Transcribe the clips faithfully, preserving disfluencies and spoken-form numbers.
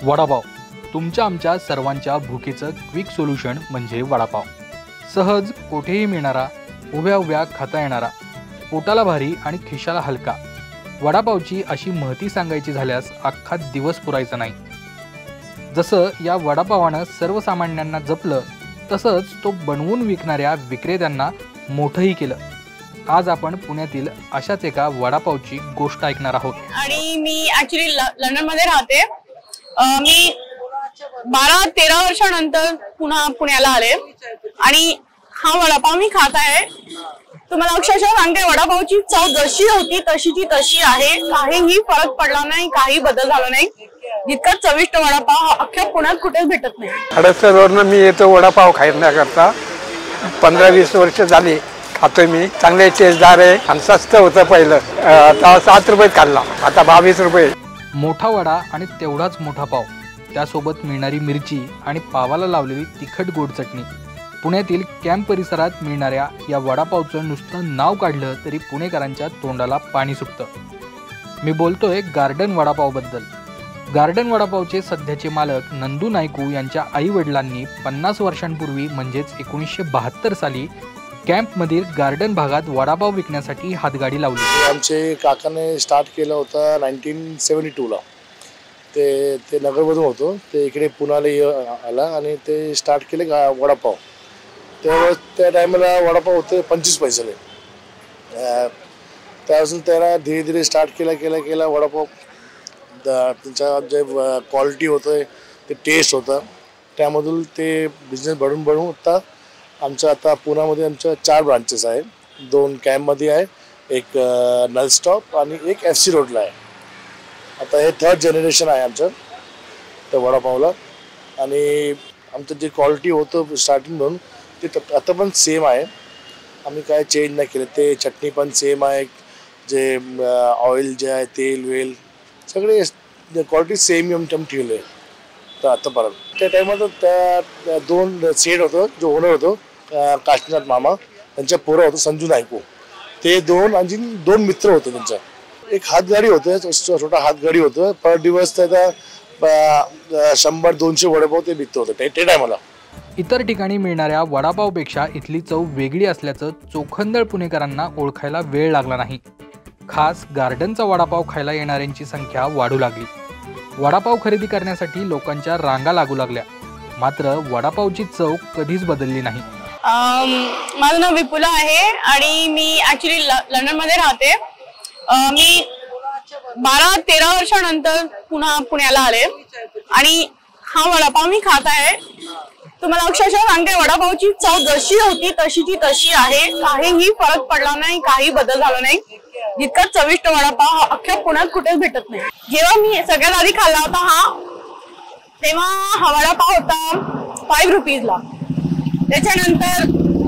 वडापाव तुमच्या आमच्या सर्वांच्या भुकेचं क्विक सोल्युशन म्हणजे वडापाव। सहज कोठेही मिळणारा, उभ्या उभ्या खाता येणारा, पोटाला भारी आणि खिशाला हलका। वडापावची अशी महती सांगायची झाल्यास अख्खा दिवस पुरायचा नाही। जसं या वडापावानं सर्वसामान्यांना जपलं, तसंच तो बनवून विकणाऱ्या विक्रेत्यांना मोठंही केलं। आज आपण पुण्यातील अशाच एका वडापावची गोष्ट ऐकणार आहोत। आणि मी ऍक्च्युली लंडन मध्ये राहते। मी बारा तेरा वर्षानंतर पुन्हा पुण्याला आले आणि हा वडापाव मी खात आहे। तुम्हाला अक्षरशः सांगते, वडापावची चव जशी होती तशीची तशी आहे, काहीही फरक पडला नाही, काही बदल झाला नाही। जितका चविष्ट वडापाव हा अख्ख्या पुण्यात कुठेच भेटत नाही। हडपसरवरून मी येतो वडापाव खाण्याकरता। पंधरा वीस वर्ष झाली खातोय मी। चांगले टेस्टदार आहे आणि स्वस्त होतं पहिलं। आता सात रुपये खाल्ला, आता बावीस रुपये। मोठा वडा आणि तेवढाच मोठा पाव, त्यासोबत मिळणारी मिरची आणि पावाला लावलेली तिखट गोड चटणी। पुण्यातील कॅम्प परिसरात मिळणाऱ्या या वडापावचं नुसतं नाव काढलं तरी पुणेकरांच्या तोंडाला पाणी सुटतं। मी बोलतोय गार्डन वडापाव बद्दल। गार्डन वडापावचे सध्याचे मालक नंदू नायकू यांच्या आई वडिलांनी पन्नास वर्षांपूर्वी म्हणजेच एकोणीसशे बहात्तर साली कॅम्पमधील गार्डन भागात वडापाव विकण्यासाठी हातगाडी लावली। आमचे काकाने स्टार्ट केलं होतं नाईन्टीन सेवन्टी टूला। ते ते नगरमधून होतो, ते इकडे पुण्याला आला आणि ते स्टार्ट केले वडापाव। तेव्हा त्या टायमाला वडापाव होते पंचवीस पैशाले। त्यापासून त्याला धीरे धीरे स्टार्ट केला केला केला वडापाव त्यांच्या जे क्वालिटी होतं, ते टेस्ट होतं, त्यामधून ते बिझनेस बढून बढून होता। आमच्या आता पुण्यामध्ये आमच्या चार ब्रांचेस आहेत। दोन कॅम्पमध्ये आहे, एक नल स्टॉप आणि एक एफ सी रोडला आहे। आता हे थर्ड जनरेशन आहे आमचं त्या वडापावला। आणि आमचं जे क्वालिटी होतं स्टार्टिंग म्हणून ते आता पण सेम आहे, आम्ही काय चेंज नाही केलं। ते चटणी पण सेम आहे, जे ऑइल जे आहे, तेल वेल सगळे क्वालिटी सेम आमच्या ठेवले तर आतापर्यंत। त्या टायमात त्या दोन सेट होतं, जो ओनर होतो काशीनाथ मामा, त्यांच्या पोरं होतं संजू नायकू, ते दोन आणि दोन मित्र होते त्यांच्या। एक हातगाडी होतं, छोटा हातगाडी होतं, पर दिवस त्याचा शंभर दोनशे वडापाव ते विकत होतं ते टायमाला। इतर ठिकाणी मिळणाऱ्या वडापावपेक्षा इथली चव वेगळी असल्याचं चोखंदळ पुणेकरांना ओळखायला वेळ लागला नाही। खास गार्डनचा वडापाव खायला येणाऱ्यांची संख्या वाढू लागली। वडापाव खरेदी करण्यासाठी लोकांच्या रांगा लागू लागल्या, मात्र वडापावची चव कधीच बदलली नाही। माझं नाव विपुला आहे आणि मी ऍक्च्युली लंडन मध्ये राहते। मी बारा तेरा वर्षानंतर पुन्हा पुण्याला आले आणि हा वडापाव मी खात आहे। तुम्हाला अक्षरशः सांगते, वडापावची चव जशी होती तशीची तशी आहे, काहीही फरक पडला नाही, काही बदल झाला नाही। जितका चविष्ट वडापाव हा अख्ख्या पुण्यात कुठेच भेटत नाही। जेव्हा मी सगळ्यात आधी खाल्ला होता हा, तेव्हा हा वडापाव होता फाईव्ह रुपीजला। त्याच्यानंतर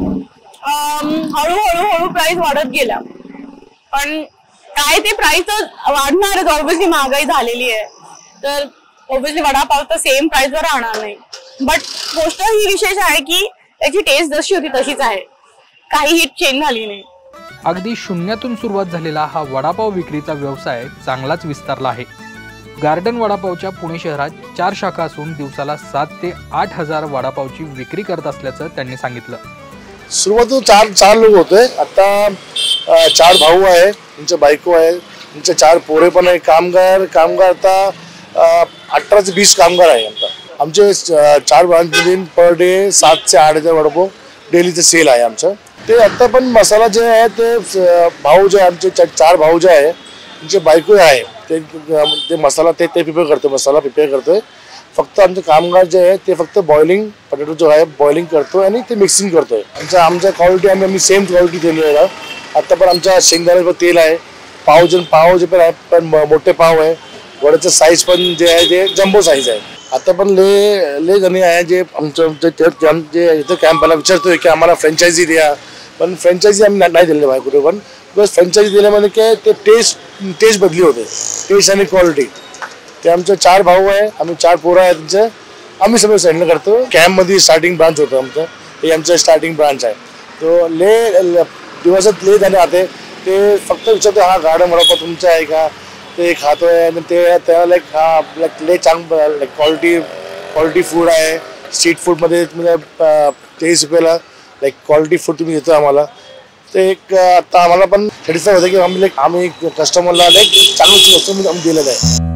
हळूहळू हळू प्राइस वाढत गेला, पण काय ते प्राइस वाढणारच, ऑब्व्हियसली महागाई झालेली आहे, तर ऑब्व्हियसली वडापाव तर सेम प्राइसवर राहणार नाही। बट गोष्ट ही विशेष आहे की त्याची टेस्ट जशी होती तशीच आहे, काहीही चेंज झाली नाही। अगदी शून्यातून सुरुवात झालेला हा वडापाव विक्रीचा व्यवसाय चांगलाच विस्तारला आहे। गार्डन वडापावच्या पुणे शहरात चार शाखा असून दिवसाला सात ते आठ हजार वडापावची विक्री करत असल्याचं त्यांनी सांगितलं। सुरुवातीला चार चार लोक होते, आता चार भाऊ आहे, त्यांच्या बायको आहे, त्यांचे चार पोरे पण आहे। कामगार कामगार आता अठरा ते वीस कामगार आहे आता। आमचे चार ब्रांचमध्ये पर डे सात ते आठ हजार वडापाव डेलीचं सेल आहे आमचं। ते आता पण मसाला जे आहे ते भाऊ जे आमचे चार भाऊ जे आहे, त्यांचे बायको आहे, ते ते मसाला ते ते प्रिपेअर करतो, मसाला प्रिपेअर करतोय। फक्त आमचे कामगार जे आहे ते फक्त बॉइलिंग पोटॅटो जो आहे बॉइलिंग करतोय आणि ते मिक्सिंग करतोय। आमच्या आमच्या क्वालिटी आम्ही आम्ही सेम क्वालिटी दिलेली आहे। आता पण आमच्या शेंगदाण्याचं तेल आहे, पाव जे पाव जे पण आहे पण मोठे पाव आहे, वड्याचं साईज पण जे आहे ते जम्बो साईज आहे। आता पण ले ले जणी आहे जे आमचं जे इथं कॅम्पला विचारतोय की आम्हाला फ्रँचायझी द्या, पण फ्रँचायझी आम्ही नाही दिलेली आहे कुठे पण। बस फ्रँचायझी दिल्यामध्ये काय ते टेस्ट टेस्ट बदली होते, टेस्ट आणि क्वालिटी। ते आमचे चार भाऊ आहे, आम्ही चार पोरं आहेत त्यांचे, आम्ही सगळं सेंड करतो। कॅम्पमध्ये स्टार्टिंग ब्रांच होतं आमचं, हे आमचं स्टार्टिंग ब्रांच आहे। तो ले दिवसात ले झाले आते ते फक्त विचारतो हा गार्डन वडापाव तुमचा आहे का, ते खातोय आणि ते त्या लाईक हा लाईक लय चांगलं लाईक क्वालिटी क्वालिटी फूड आहे. स्ट्रीट फूडमध्ये म्हणजे तेवीस रुपयाला लाईक क्वालिटी फूड तुम्ही देतो आम्हाला. ते एक आता आम्हाला पण सॅटिस्फाय होतं की आम्ही लाईक आम्ही कस्टमरला लाईक चांगली वस्तू आम्ही दिलेलं आहे.